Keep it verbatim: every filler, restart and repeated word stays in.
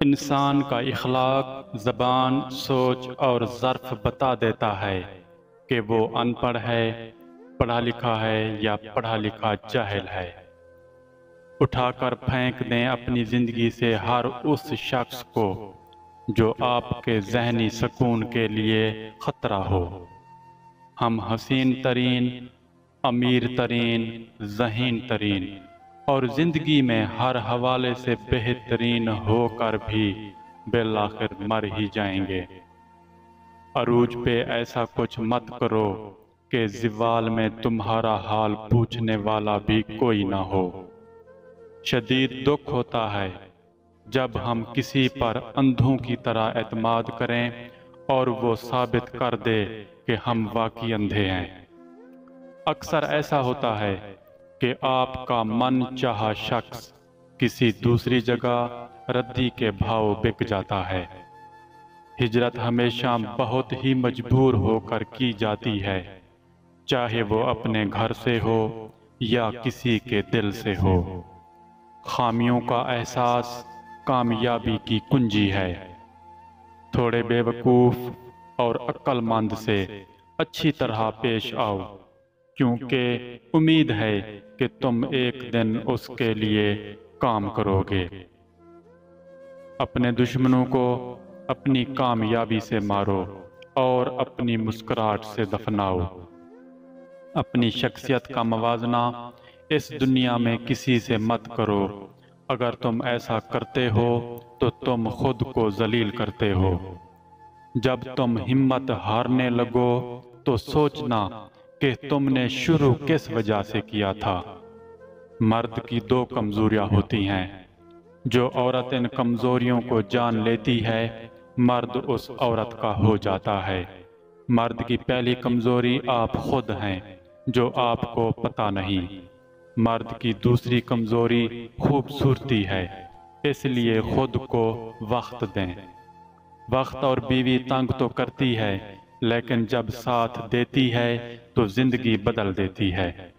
इंसान का इखलाक, ज़बान, सोच और ज़र्फ़ बता देता है कि वो अनपढ़ है, पढ़ा लिखा है या पढ़ा लिखा जाहिल है। उठाकर फेंक दें अपनी ज़िंदगी से हर उस शख्स को जो आपके ज़हनी सुकून के लिए ख़तरा हो। हम हसीन तरीन, अमीर तरीन, ज़हीन तरीन और ज़िंदगी में हर हवाले से बेहतरीन होकर भी बिलाखिर मर ही जाएंगे। अरूज पे ऐसा कुछ मत करो कि ज़िवाल में तुम्हारा हाल पूछने वाला भी कोई ना हो। शदीद दुख होता है जब हम किसी पर अंधों की तरह एतमाद करें और वो साबित कर दे कि हम वाकई अंधे हैं। अक्सर ऐसा होता है कि आपका मन चाहा शख्स किसी दूसरी जगह रद्दी के भाव बिक जाता है। हिजरत हमेशा बहुत ही मजबूर होकर की जाती है, चाहे वो अपने घर से हो या किसी के दिल से हो। खामियों का एहसास कामयाबी की कुंजी है। थोड़े बेवकूफ़ और अक्लमंद से अच्छी तरह पेश आओ, क्योंकि उम्मीद है कि तुम एक दिन उसके लिए काम करोगे। अपने दुश्मनों को अपनी कामयाबी से मारो और अपनी मुस्कुराहट से दफनाओ। अपनी शख्सियत का मवाजना इस दुनिया में किसी से मत करो। अगर तुम ऐसा करते हो तो तुम खुद को जलील करते हो। जब तुम हिम्मत हारने लगो तो सोचना कि तुमने शुरू किस वजह से किया था। मर्द की दो कमजोरियां होती हैं। जो औरत इन कमजोरियों को जान लेती है, मर्द उस औरत का हो जाता है। मर्द की पहली कमजोरी आप खुद हैं, जो आपको पता नहीं। मर्द की दूसरी कमजोरी खूबसूरती है, इसलिए खुद को वक्त दें। वक्त और बीवी तंग तो करती है, लेकिन जब साथ देती है तो जिंदगी बदल देती है।